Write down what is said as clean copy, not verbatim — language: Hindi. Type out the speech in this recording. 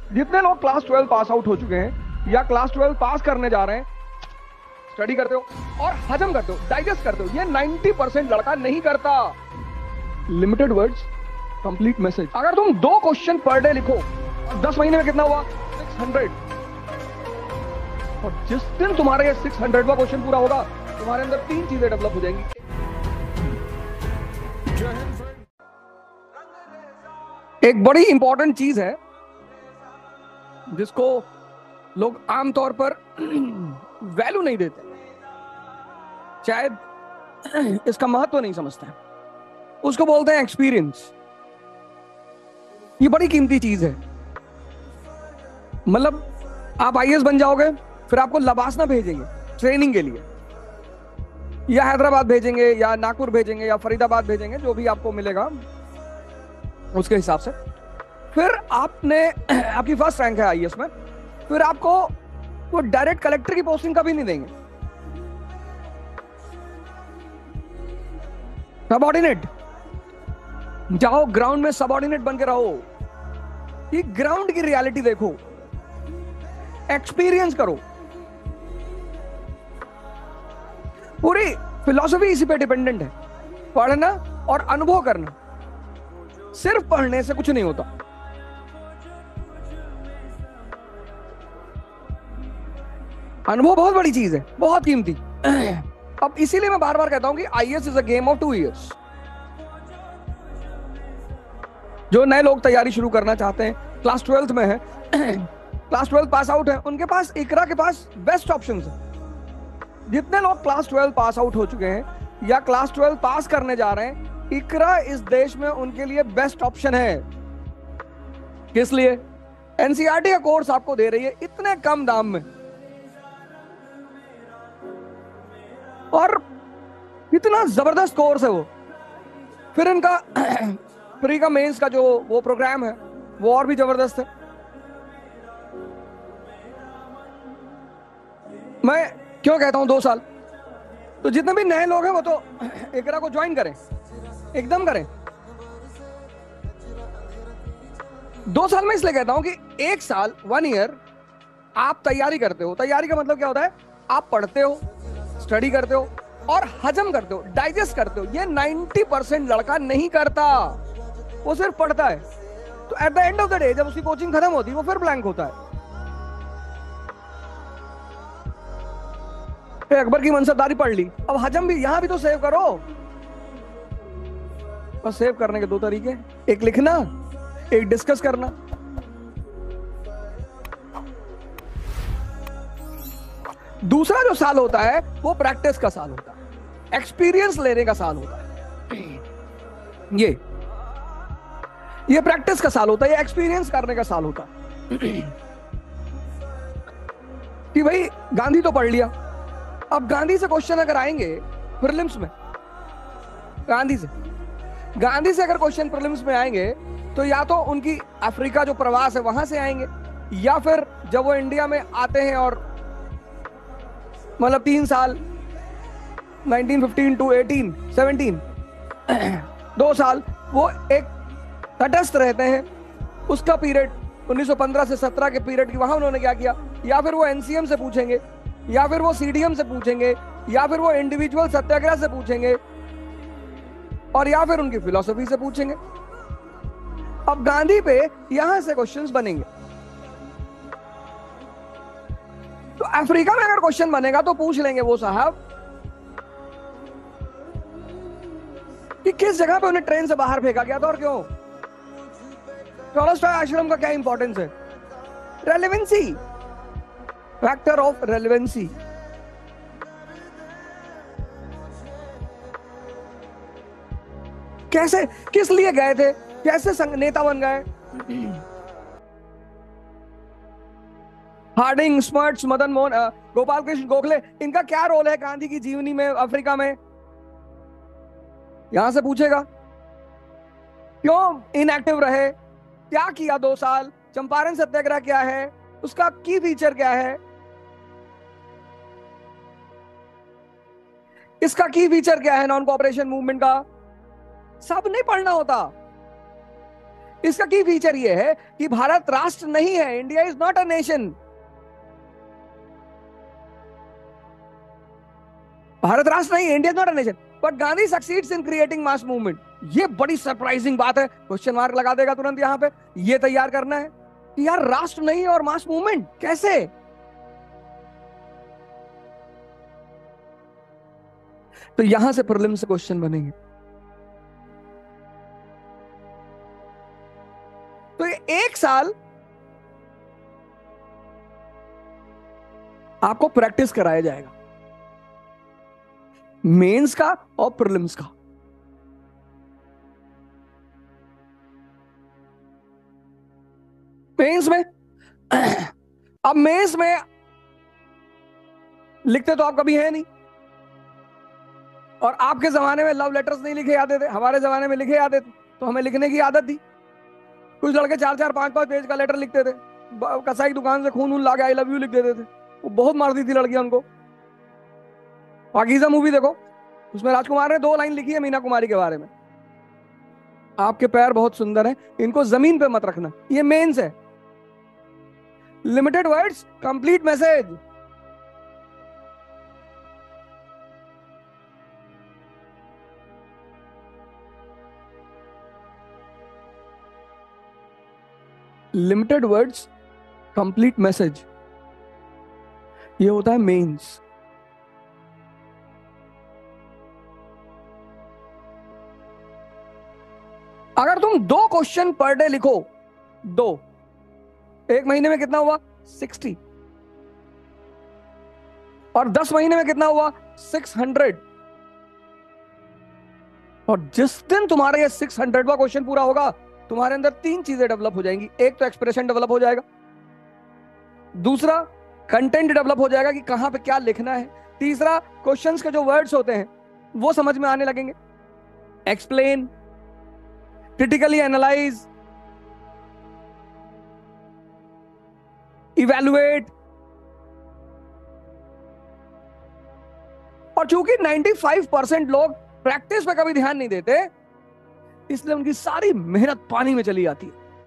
जितने लोग क्लास 12 पास आउट हो चुके हैं या क्लास 12 पास करने जा रहे हैं, स्टडी करते हो और हजम करते हो, डाइजेस्ट करते हो, ये 90% लड़का नहीं करता। Limited words, complete message. अगर तुम 2 क्वेश्चन पर डे लिखो, 10 महीने में कितना हुआ? 600। और जिस दिन तुम्हारा ये 600वां क्वेश्चन पूरा होगा, तुम्हारे अंदर 3 चीजें डेवलप हो जाएंगी। एक बड़ी इंपॉर्टेंट चीज है जिसको लोग आमतौर पर वैल्यू नहीं देते, शायद इसका महत्व नहीं समझते, उसको बोलते हैं एक्सपीरियंस। ये बड़ी कीमती चीज है। मतलब आप आईएएस बन जाओगे, फिर आपको लबासना भेजेंगे ट्रेनिंग के लिए, या हैदराबाद भेजेंगे या नागपुर भेजेंगे या फरीदाबाद भेजेंगे, जो भी आपको मिलेगा उसके हिसाब से। फिर आपने आपकी फर्स्ट रैंक है आईएएस में, फिर आपको वो डायरेक्ट कलेक्टर की पोस्टिंग कभी नहीं देंगे। सबऑर्डिनेट जाओ, ग्राउंड में सबऑर्डिनेट बन के रहो। ये ग्राउंड की रियलिटी देखो, एक्सपीरियंस करो। पूरी फिलॉसफी इसी पे डिपेंडेंट है, पढ़ना और अनुभव करना। सिर्फ पढ़ने से कुछ नहीं होता। अनुभव बहुत बड़ी चीज है, बहुत कीमती। अब इसीलिए मैं बार बार कहता हूं कि IAS is a game of 2 years. जो नए लोग तैयारी शुरू करना चाहते हैं, क्लास 12th में है, क्लास 12 पास आउट है, उनके पास इकरा के पास बेस्ट ऑप्शंस है। जितने लोग क्लास 12 पास आउट हो चुके हैं या क्लास 12 पास करने जा रहे हैं, इकरा इस देश में उनके लिए बेस्ट ऑप्शन है। किस लिए? एनसीईआरटी का कोर्स आपको दे रही है इतने कम दाम में, और इतना जबरदस्त कोर्स है वो। फिर इनका प्री का मेंस का जो वो प्रोग्राम है वो और भी जबरदस्त है। मैं क्यों कहता हूं 2 साल? तो जितने भी नए लोग हैं वो तो इकरा को ज्वाइन करें, एकदम करें। 2 साल में इसलिए कहता हूं कि 1 साल 1 ईयर आप तैयारी करते हो। तैयारी का मतलब क्या होता है? आप पढ़ते हो, स्टडी करते हो और हजम करते हो, डाइजेस्ट करते हो। ये 90% लड़का नहीं करता, वो सिर्फ पढ़ता है। तो at the end of the day जब उसकी कोचिंग खत्म होती है, वो फिर ब्लैंक होता है। अकबर की मनसबदारी पढ़ ली, अब हजम भी, यहां भी तो सेव करो। और सेव करने के 2 तरीके, एक लिखना, एक डिस्कस करना। दूसरा जो साल होता है वो प्रैक्टिस का साल होता है, एक्सपीरियंस लेने का साल होता है। ये प्रैक्टिस का साल होता है, ये एक्सपीरियंस करने का साल होता है। कि भाई गांधी तो पढ़ लिया, अब गांधी से क्वेश्चन अगर आएंगे प्रीलिम्स में, गांधी से अगर क्वेश्चन प्रीलिम्स में आएंगे, तो या तो उनकी अफ्रीका जो प्रवास है वहां से आएंगे, या फिर जब वो इंडिया में आते हैं और मतलब 3 साल 1915 to 1817 2 साल वो एक तटस्थ रहते हैं। उसका पीरियड 1915 से 17 के पीरियड की, वहां उन्होंने क्या किया, या फिर वो एनसीएम से पूछेंगे, या फिर वो सीडीएम से पूछेंगे, या फिर वो इंडिविजुअल सत्याग्रह से पूछेंगे, और या फिर उनकी फिलॉसफी से पूछेंगे। अब गांधी पे यहां से क्वेश्चंस बनेंगे। तो अफ्रीका में अगर क्वेश्चन बनेगा तो पूछ लेंगे वो साहब कि किस जगह पे उन्हें ट्रेन से बाहर फेंका गया था और क्यों। टॉलस्टॉय आश्रम का क्या इंपॉर्टेंस है? Relevancy, factor of relevancy. कैसे, किस लिए गए थे, कैसे नेता बन गए। हार्डिंग, स्मर्ट्स, मदन मोहन, गोपाल कृष्ण गोखले, इनका क्या रोल है गांधी की जीवनी में अफ्रीका में? यहां से पूछेगा। क्यों इनएक्टिव रहे, क्या किया 2 साल, चंपारण सत्याग्रह क्या है, उसका की फीचर क्या है, इसका की फीचर क्या है, नॉन कोऑपरेशन मूवमेंट का। सब नहीं पढ़ना होता। इसका की फीचर ये है कि भारत राष्ट्र नहीं है, India is not a nation. Bharat राष्ट्र नहीं है, India is not a nation, but Gandhi succeeds in creating mass movement. ये बड़ी सरप्राइजिंग बात है, क्वेश्चन मार्क लगा देगा तुरंत यहां पे। ये तैयार करना है कि यार राष्ट्र नहीं है और मास मूवमेंट कैसे। तो यहां से प्रीलिम्स से क्वेश्चन बनेंगे। तो ये एक साल आपको प्रैक्टिस कराया जाएगा, मेंस का और प्रीलिम्स का। मेंस में अब मेंस में लिखते तो आप कभी है नहीं, और आपके जमाने में लव लेटर्स नहीं लिखे जाते थे, हमारे जमाने में लिखे जाते थे, तो हमें लिखने की आदत थी। कुछ लड़के 4-4, 5-5 पेज का लेटर लिखते थे, कसाई दुकान से खून ला के आई लव यू लिख देते थे, वो बहुत मारती थी लड़कियां उनको। पाकीज़ा मूवी देखो, उसमें राजकुमार ने 2 लाइन लिखी है मीना कुमारी के बारे में, आपके पैर बहुत सुंदर हैं, इनको जमीन पे मत रखना। ये मेंस है। Limited words complete message. Limited words complete message, ये होता है मेंस। अगर तुम 2 क्वेश्चन पर डे लिखो, 2, 1 महीने में कितना हुआ 60, और 10 महीने में कितना हुआ 600। और जिस दिन तुम्हारा ये 600वां क्वेश्चन पूरा होगा, तुम्हारे अंदर 3 चीजें डेवलप हो जाएंगी। एक तो एक्सप्रेशन डेवलप हो जाएगा, दूसरा कंटेंट डेवलप हो जाएगा कि कहां पे क्या लिखना है, तीसरा क्वेश्चंस के जो वर्ड्स होते हैं वो समझ में आने लगेंगे। Explain, critically analyse, evaluate. और चूंकि 95% लोग प्रैक्टिस पे कभी ध्यान नहीं देते, इसलिए उनकी सारी मेहनत पानी में चली जाती है।